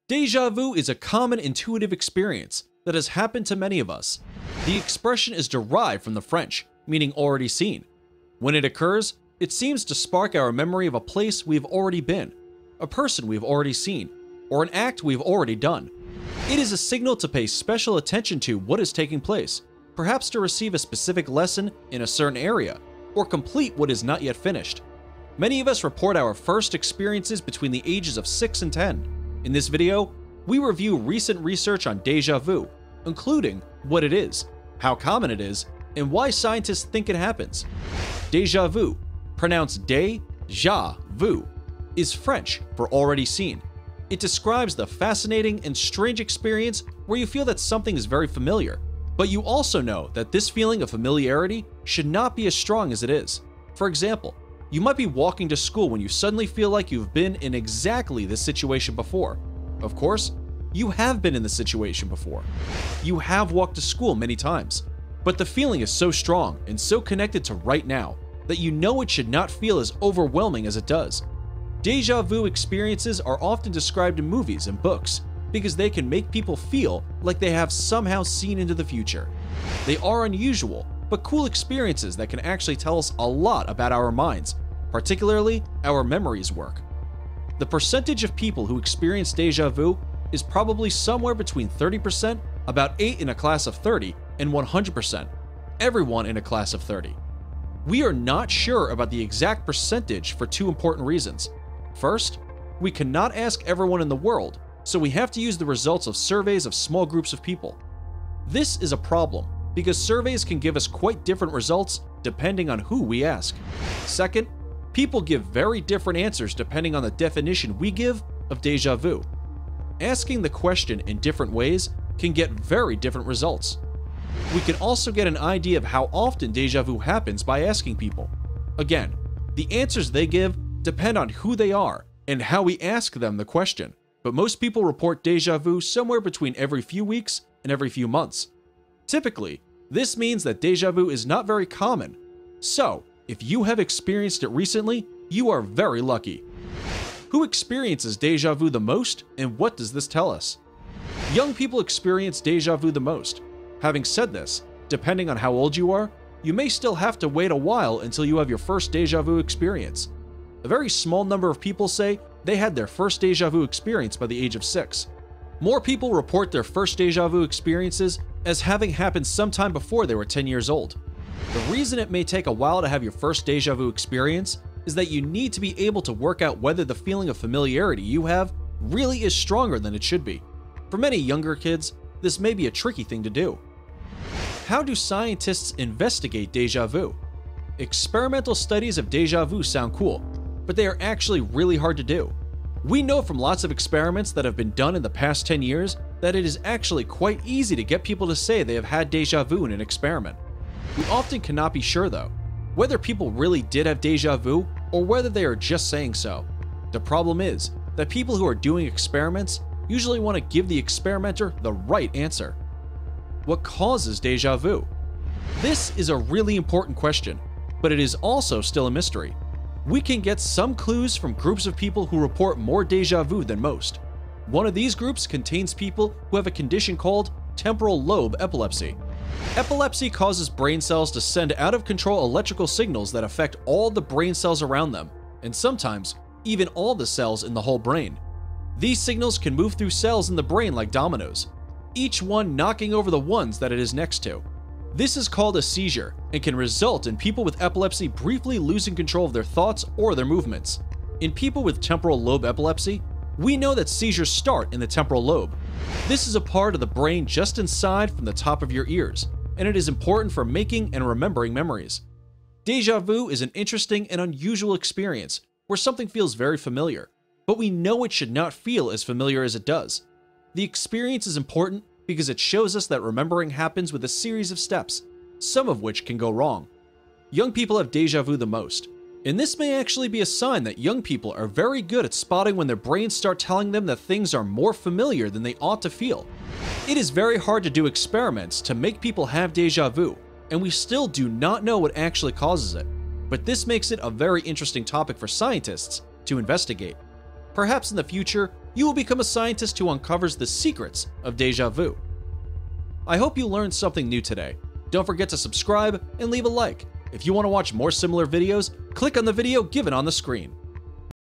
Deja vu is a common intuitive experience that has happened to many of us. The expression is derived from the French, meaning already seen. When it occurs, it seems to spark our memory of a place we've already been, a person we've already seen, or an act we've already done. It is a signal to pay special attention to what is taking place, perhaps to receive a specific lesson in a certain area, or complete what is not yet finished. Many of us report our first experiences between the ages of 6 and 10. In this video, we review recent research on déjà vu, including what it is, how common it is, and why scientists think it happens. Déjà vu, pronounced day-zhaa vu, is French for already seen. It describes the fascinating and strange experience where you feel that something is very familiar, but you also know that this feeling of familiarity should not be as strong as it is. For example, you might be walking to school when you suddenly feel like you've been in exactly this situation before. Of course, you have been in this situation before. You have walked to school many times, but the feeling is so strong and so connected to right now that you know it should not feel as overwhelming as it does. Déjà vu experiences are often described in movies and books because they can make people feel like they have somehow seen into the future. They are unusual, but cool experiences that can actually tell us a lot about our minds, particularly our memories work. The percentage of people who experience déjà vu is probably somewhere between 30%, about 8 in a class of 30, and 100%, everyone in a class of 30. We are not sure about the exact percentage for two important reasons. First, we cannot ask everyone in the world, so we have to use the results of surveys of small groups of people. This is a problem because surveys can give us quite different results depending on who we ask. Second, people give very different answers depending on the definition we give of déjà vu. Asking the question in different ways can get very different results. We can also get an idea of how often déjà vu happens by asking people. Again, the answers they give depend on who they are and how we ask them the question, but most people report déjà vu somewhere between every few weeks and every few months. Typically, this means that déjà vu is not very common. So, if you have experienced it recently, you are very lucky. Who experiences déjà vu the most, and what does this tell us? Young people experience déjà vu the most. Having said this, depending on how old you are, you may still have to wait a while until you have your first déjà vu experience. A very small number of people say they had their first déjà vu experience by the age of 6. More people report their first déjà vu experiences as having happened sometime before they were 10 years old. The reason it may take a while to have your first déjà vu experience is that you need to be able to work out whether the feeling of familiarity you have really is stronger than it should be. For many younger kids, this may be a tricky thing to do. How do scientists investigate déjà vu? Experimental studies of déjà vu sound cool, but they are actually really hard to do. We know from lots of experiments that have been done in the past 10 years that it is actually quite easy to get people to say they have had déjà vu in an experiment. We often cannot be sure though, whether people really did have déjà vu or whether they are just saying so. The problem is that people who are doing experiments usually want to give the experimenter the right answer. What causes déjà vu? This is a really important question, but it is also still a mystery. We can get some clues from groups of people who report more déjà vu than most. One of these groups contains people who have a condition called temporal lobe epilepsy. Epilepsy causes brain cells to send out of control electrical signals that affect all the brain cells around them, and sometimes even all the cells in the whole brain. These signals can move through cells in the brain like dominoes, each one knocking over the ones that it is next to. This is called a seizure and can result in people with epilepsy briefly losing control of their thoughts or their movements. In people with temporal lobe epilepsy, we know that seizures start in the temporal lobe. This is a part of the brain just inside from the top of your ears, and it is important for making and remembering memories. Déjà vu is an interesting and unusual experience where something feels very familiar, but we know it should not feel as familiar as it does. The experience is important because it shows us that remembering happens with a series of steps, some of which can go wrong. Young people have déjà vu the most, and this may actually be a sign that young people are very good at spotting when their brains start telling them that things are more familiar than they ought to feel. It is very hard to do experiments to make people have déjà vu, and we still do not know what actually causes it, but this makes it a very interesting topic for scientists to investigate. Perhaps in the future, you will become a scientist who uncovers the secrets of déjà vu. I hope you learned something new today. Don't forget to subscribe and leave a like. If you want to watch more similar videos, click on the video given on the screen.